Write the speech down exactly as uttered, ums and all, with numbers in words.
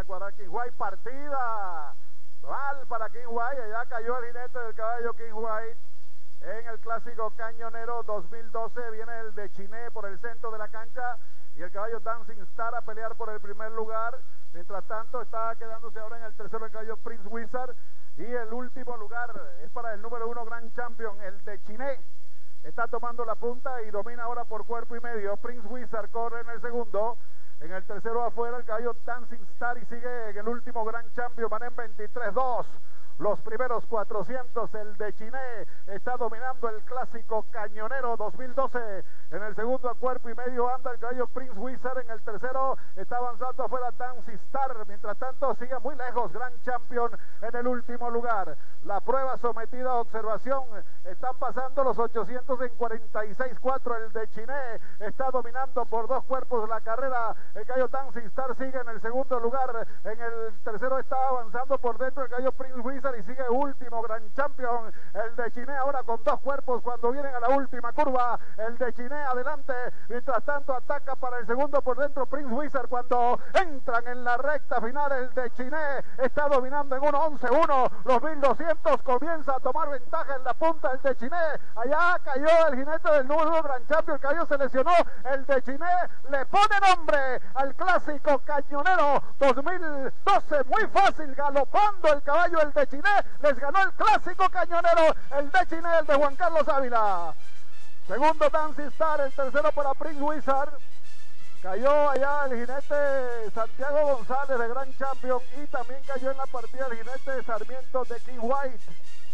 cuadrar King White. Partida mal para King White. Allá cayó el jinete del caballo King White en el clásico cañonero dos mil doce. Viene el de Chiné por el centro de la cancha y el caballo Dancing Star a pelear por el primer lugar. Mientras tanto está quedándose ahora en el tercero el caballo Prince Wizard. Y el último lugar es para el número uno Grand Champion, el de Chiné. Está tomando la punta y domina ahora por cuerpo y medio. Prince Wizard corre en el segundo. En el tercero afuera el caballo Dancing Star y sigue en el último Grand Champion. Van en veintitrés dos. Los primeros cuatrocientos, el de Chiné está dominando el clásico cañonero dos mil doce. En el segundo a cuerpo y medio anda el caballo Prince Wizard. En el tercero está avanzando afuera Dancing Star. Mientras tanto sigue muy lejos Grand Champion en el último lugar. La prueba sometida a observación. Están pasando los ochocientos en cuarenta y seis cuatro. El de Chiné está dominando por dos cuerpos la carrera. El caballo Dancing Star sigue en el segundo lugar. En el tercero está avanzando por dentro el caballo Prince Wizard y sigue último Grand Champion. El de Chiné ahora con dos cuerpos cuando vienen a la última curva. El de Chiné adelante. Mientras tanto ataca para el segundo por dentro Prince Wizard. Cuando entran en la recta final el de Chiné está dominando en un once uno. Los mil doscientos comienza a tomar ventaja en la punta el de Chiné. Allá cayó el jinete del número uno Grand Champion. El caballo se lesionó. El de Chiné le pone nombre al clásico cañonero dos mil doce. Muy fácil, galopando el caballo el de Chiné. Les ganó el clásico cañonero el de Chiné, el de Juan Carlos Ávila. Segundo Dancing Star, el tercero para Prince Wizard. Cayó allá el jinete Santiago González de Grand Champion y también cayó en la partida el jinete Sarmiento de King White.